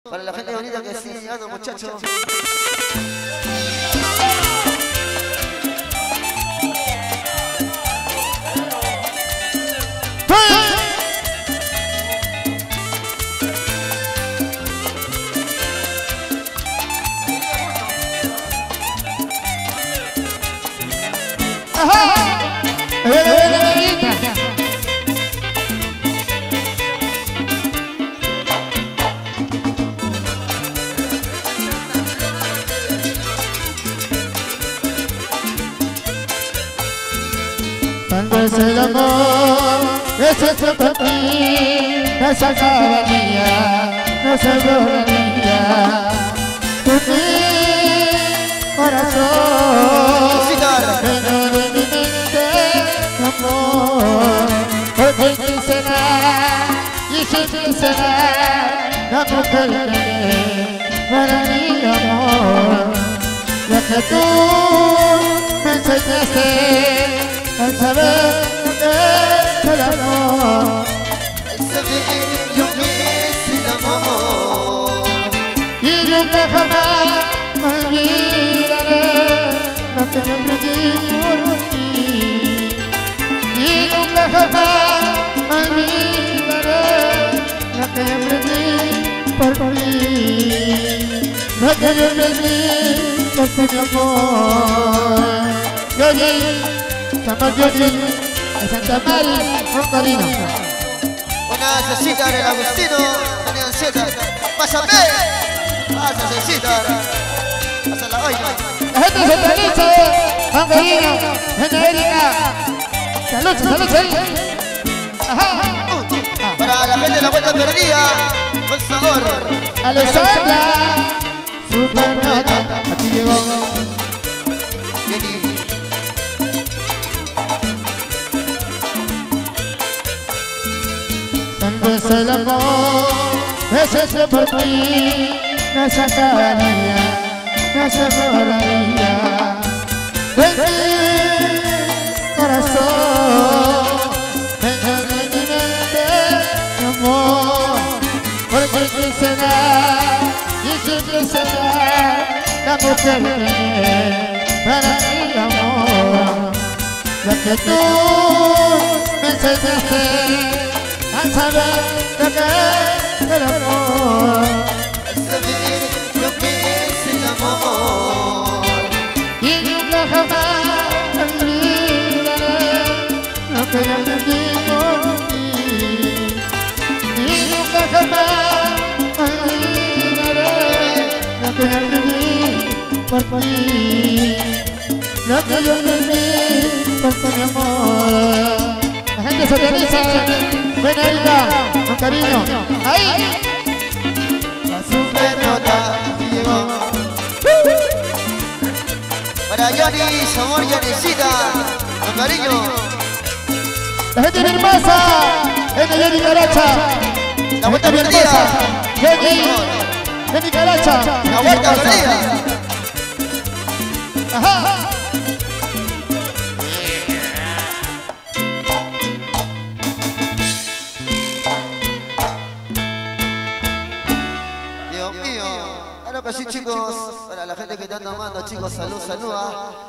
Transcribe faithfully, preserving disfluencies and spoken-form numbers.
Para la gente bonita que sigue llegando, muchachos. Cuando es el amor que se fue por ti, no se acaba mía, no se lograría. Tu mi corazón, pero de mi mente, amor, porque tú serás y siempre serás la mujer que para mi amor. Lo que tú me enseñaste al saber lo que es el amor, Al saber lo que es el amor. y nunca jamás me olvidaré lo que aprendí por ti, y nunca jamás me olvidaré lo que aprendí por ti, lo que yo aprendí por tu amor. Yo San Joaquín, de Santa María, Roncarino. Una cecita del Agustino, Daniel Zeta. Pásame, pasa cecita. Pásala hoy. La gente de Santa Lucha, Roncarino, gente de Erika. Salud, salud, salud. Ajá. Para la gente de la vuelta perdida, con sabor. Alessandra, Supernata, aquí llegó. Jenny. Cuando es el amor, ese se por ti, no se acabaría, no se lograría. De mi corazón, dentro de mi mente, mi amor, porque tú serás y siempre serás la mujer que para mi amor. Lo que tú me enseñaste al saber lo que es el amor, Al saber lo que es el amor. y nunca jamás olvidaré lo que yo aprendí por ti, y nunca jamás olvidaré lo que yo aprendí por ti, lo que yo aprendí por tu amor. La gente se organiza, ven Erika, con cariño, ahí. La supernota llegó. Para Johnny, sabor Johnnycita, con cariño. La gente de Hermosa, gente de Jenny Caracha. La vuelta perdida. Jenny, Jenny Caracha. La vuelta perdida. Ajá. Dios mío. Claro que sí, chicos. Para la gente que está tomando, chicos, salud, salud. ¿Ah?